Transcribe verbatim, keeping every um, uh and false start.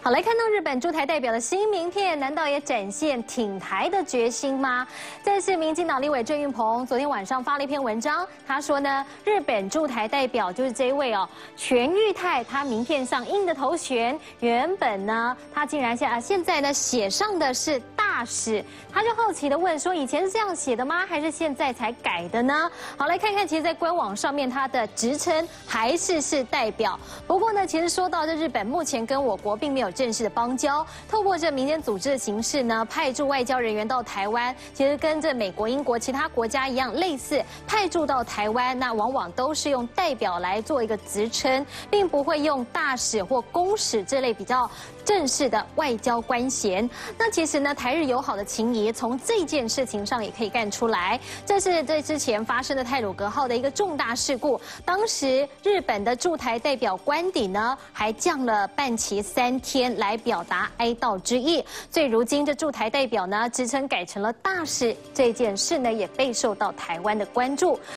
好，来看到日本驻台代表的新名片，难道也展现挺台的决心吗？这是民进党立委郑运鹏昨天晚上发了一篇文章，他说呢，日本驻台代表就是这一位哦，全裕泰，他名片上印的头衔，原本呢，他竟然现啊现在呢写上的是大使，他就好奇的问说，以前是这样写的吗？还是现在才改的呢？好，来看看，其实，在官网上面，他的职称还是是代表。不过呢，其实说到这日本目前跟我国并没有正式的邦交，透过这民间组织的形式呢，派驻外交人员到台湾，其实跟这美国、英国其他国家一样，类似派驻到台湾，那往往都是用代表来做一个职称，并不会用大使或公使这类比较正式的外交官衔。那其实呢，台日友好的情谊从这件事情上也可以看出来。这是在之前发生的太鲁阁号的一个重大事故，当时日本的驻台代表官邸呢，还降了半旗三天来表达哀悼之意。所以如今这驻台代表呢，职称改成了大使，这件事呢也备受到台湾的关注。